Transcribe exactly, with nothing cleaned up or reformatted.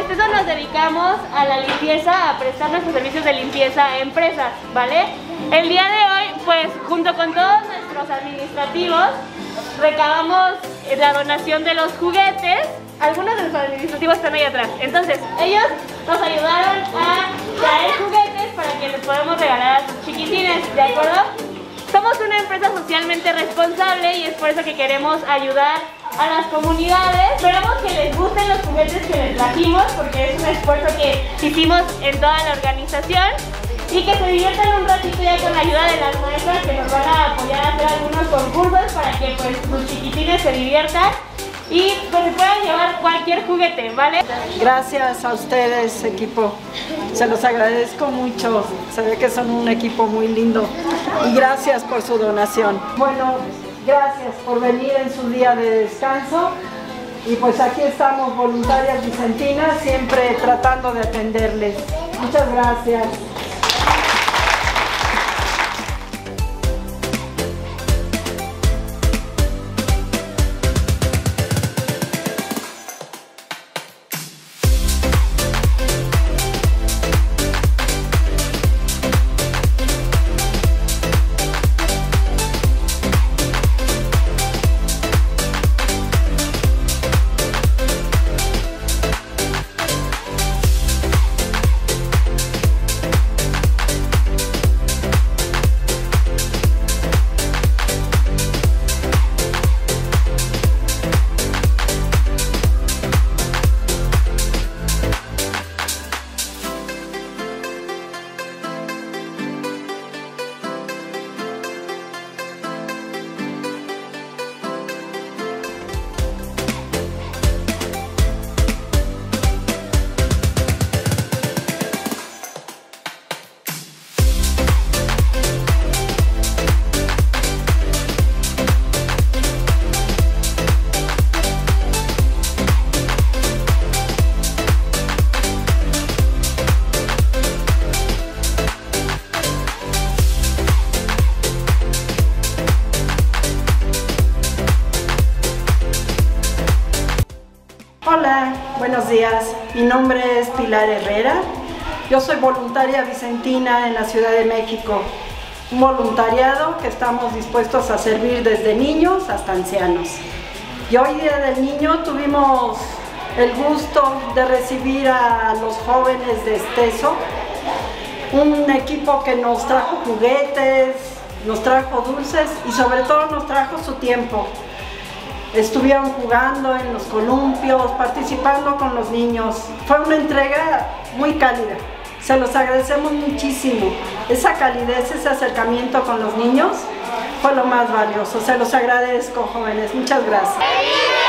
Esteso nos dedicamos a la limpieza, a prestar nuestros servicios de limpieza a empresas, ¿vale? El día de hoy, pues, junto con todos nuestros administrativos, recabamos la donación de los juguetes. Algunos de los administrativos están ahí atrás. Entonces, ellos nos ayudaron a traer juguetes para que les podamos regalar a sus chiquitines, ¿de acuerdo? Somos una empresa socialmente responsable y es por eso que queremos ayudar a las comunidades. Esperamos que les gusten los juguetes que les trajimos, porque es un esfuerzo que hicimos en toda la organización, y que se diviertan un ratito ya con la ayuda de las maestras, que nos van a apoyar a hacer algunos concursos para que pues sus chiquitines se diviertan y pues se puedan llevar cualquier juguete, ¿vale? Gracias a ustedes, equipo. Se los agradezco mucho. Se ve que son un equipo muy lindo. Y gracias por su donación. Bueno, gracias por venir en su día de descanso. Y pues aquí estamos, voluntarias vicentinas, siempre tratando de atenderles. Muchas gracias. Hola, buenos días. Mi nombre es Pilar Herrera. Yo soy voluntaria vicentina en la Ciudad de México. Un voluntariado que estamos dispuestos a servir desde niños hasta ancianos. Y hoy Día del Niño tuvimos el gusto de recibir a los jóvenes de Esteso, un equipo que nos trajo juguetes, nos trajo dulces y sobre todo nos trajo su tiempo. Estuvieron jugando en los columpios, participando con los niños. Fue una entrega muy cálida. Se los agradecemos muchísimo. Esa calidez, ese acercamiento con los niños fue lo más valioso. Se los agradezco, jóvenes. Muchas gracias.